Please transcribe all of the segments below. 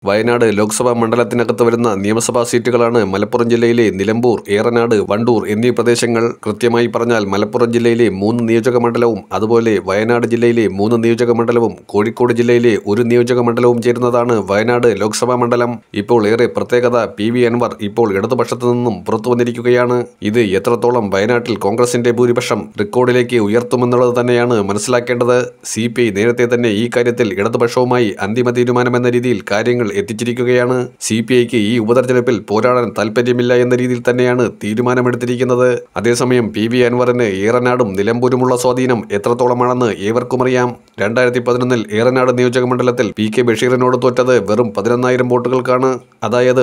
വയനാട് ലോക്സഭാ മണ്ഡലത്തിനകത്ത് വരുന്ന നിയമസഭാ സീറ്റുകളാണ് മലപ്പുറം ജില്ലയിലെ നിലമ്പൂർ, ഏറനാട്, വണ്ടൂർ എന്നീ പ്രദേശങ്ങൾ. കൃത്യമായി പറഞ്ഞാൽ മലപ്പുറം ജില്ലയിലെ 3 നിയോജക മണ്ഡലവും അതുപോലെ വയനാട് ജില്ലയിലെ 3 നിയോജക മണ്ഡലവും കോഴിക്കോട് ജില്ലയിലെ 1 നിയോജക മണ്ഡലവും ചേരുന്നതാണ് വയനാട് ലോക്സഭാ മണ്ഡലം. ഇപ്പോൾ ഏറെ പ്രത്യേകത PV അൻവർ ഇപ്പോൾ ഇടതുപക്ഷത്തു നിന്നും പുറത്തു വന്നിരിക്കുകയാണ്. ഇത് എത്രത്തോളം വയനാട്ടിൽ കോൺഗ്രസിന്റെ ഭൂരിപക്ഷം റെക്കോർഡിലേക്ക് ഉയർത്തുമെന്നുള്ളത് തന്നെയാണ് മനസ്സിലാക്കേണ്ടത്. CPI നേരത്തെ തന്നെ ഈ കാര്യത്തിൽ ഇടതുപക്ഷവുമായി അന്തിമ തീരുമാനമെന്ന രീതിയിൽ കാര്യങ്ങൾ എത്തിച്ചിരിക്കുകയാണ്. CPIക്ക് ഈ ഉപതെരഞ്ഞെടുപ്പിൽ പോരാടാൻ താൽപര്യമില്ല എന്ന രീതിയിൽ തന്നെയാണ് തീരുമാനമെടുത്തിരിക്കുന്നത്. അതേസമയം PV അൻവറിന് ഏറനാടും നിലമ്പൂരുമുള്ള സ്വാധീനം എത്രത്തോളമാണെന്ന് ഏവർക്കും അറിയാം. 2011 ഏറനാട് നിയോജക മണ്ഡലത്തിൽ PK ബഷീറിനോട് തോറ്റത് വെറും 11,000 വോട്ടുകൾക്കാണ്. അതായത്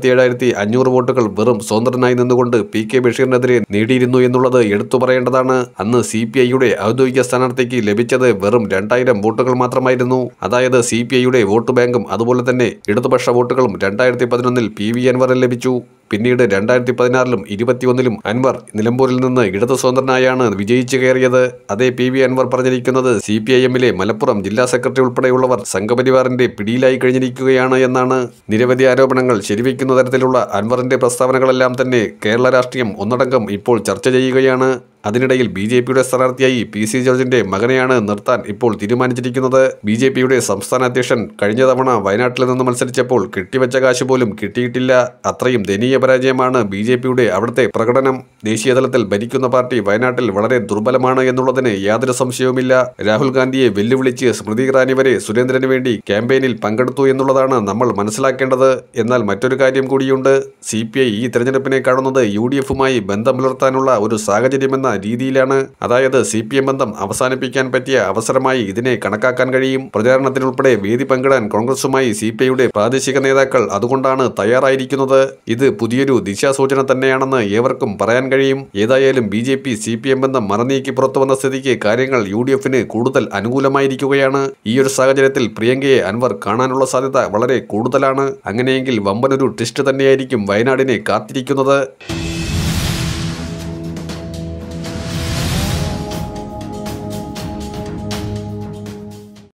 47,500 വോട്ടുകൾ വെറും സ്വതന്ത്രനായി നിന്നുകൊണ്ട് PK ബഷീറിനെതിരെ നേടിയിരുന്നു എന്നുള്ളത് എടുത്തു പറയേണ്ടതാണ്. അന്ന് CPIയുടെ ഔദ്യോഗിക സ്ഥാനാർത്ഥിക്ക് ലഭിച്ചത് വെറും 2,000 വോട്ടുകൾ മാത്രമായിരുന്നു. അതായത് CPIയുടെ വോട്ട് ബാങ്കും അതുപോലെ തന്നെ ഇടതുപക്ഷ വോട്ടുകളും 2011 PV അൻവറിന് ലഭിച്ചു. പിന്നീട് 2016 2021 അൻവർ നിലമ്പൂരിൽ നിന്ന് ഇടതു സ്വതന്ത്രനായാണ് വിജയിച്ചു കയറിയത്. അതേ PV അൻവർ പറഞ്ഞിരിക്കുന്നത് CPIഎമ്മിലെ മലപ്പുറം ജില്ലാ സെക്രട്ടറി ഉൾപ്പെടെയുള്ളവർ സംഘപരിവാറിന്റെ പിടിയിലായി കഴിഞ്ഞിരിക്കുകയാണ് എന്നാണ്. നിരവധി ആരോപണങ്ങൾ ശരിവയ്ക്കുന്ന തരത്തിലുള്ള അൻവറിന്റെ പ്രസ്താവനകളെല്ലാം തന്നെ കേരള രാഷ്ട്രീയം ഒന്നടങ്കം ഇപ്പോൾ ചർച്ച ചെയ്യുകയാണ്. അതിനിടയിൽ BJPയുടെ സ്ഥാനാർത്ഥിയായി PC ജോർജിന്റെ മകനെയാണ് നിർത്താൻ ഇപ്പോൾ തീരുമാനിച്ചിരിക്കുന്നത്. BJPയുടെ സംസ്ഥാന അധ്യക്ഷൻ കഴിഞ്ഞ തവണ വയനാട്ടിൽ നിന്ന് മത്സരിച്ചപ്പോൾ കെട്ടിവെച്ച കാശ് പോലും കിട്ടിയിട്ടില്ല. അത്രയും ദയനീയ പരാജയമാണ് BJPയുടെ അവിടുത്തെ പ്രകടനം. ദേശീയതലത്തിൽ ഭരിക്കുന്ന പാർട്ടി വയനാട്ടിൽ വളരെ ദുർബലമാണ് എന്നുള്ളതിന് യാതൊരു സംശയവുമില്ല. രാഹുൽ ഗാന്ധിയെ വെല്ലുവിളിച്ച് സ്മൃതി ഇറാനി വരെ സുരേന്ദ്രന് വേണ്ടി ക്യാമ്പയിനിൽ പങ്കെടുത്തു എന്നുള്ളതാണ് നമ്മൾ മനസ്സിലാക്കേണ്ടത്. എന്നാൽ മറ്റൊരു കാര്യം കൂടിയുണ്ട്. CPI ഈ തെരഞ്ഞെടുപ്പിനെ കാണുന്നത് UDFുമായി ബന്ധം പുലർത്താനുള്ള ഒരു സാഹചര്യമെന്ന രീതിയിലാണ്. അതായത് CPM ബന്ധം അവസാനിപ്പിക്കാൻ പറ്റിയ അവസരമായി ഇതിനെ കണക്കാക്കാൻ കഴിയും. പ്രചാരണത്തിനുൾപ്പെടെ വേദി പങ്കിടാൻ കോൺഗ്രസുമായി CPIയുടെ പ്രാദേശിക നേതാക്കൾ അതുകൊണ്ടാണ് തയ്യാറായിരിക്കുന്നത്. ഇത് പുതിയൊരു ദിശാസൂചന തന്നെയാണെന്ന് ഏവർക്കും പറയാൻ കഴിയും. ഏതായാലും BJP CPM ബന്ധം മറനീക്കി പുറത്തു വന്ന സ്ഥിതിക്ക് കാര്യങ്ങൾ UDFന് കൂടുതൽ അനുകൂലമായിരിക്കുകയാണ്. ഈ ഒരു സാഹചര്യത്തിൽ പ്രിയങ്കയെ അൻവർ കാണാനുള്ള സാധ്യത വളരെ കൂടുതലാണ്. അങ്ങനെയെങ്കിൽ വമ്പനൊരു ട്വിസ്റ്റ് തന്നെയായിരിക്കും വയനാടിനെ കാത്തിരിക്കുന്നത്.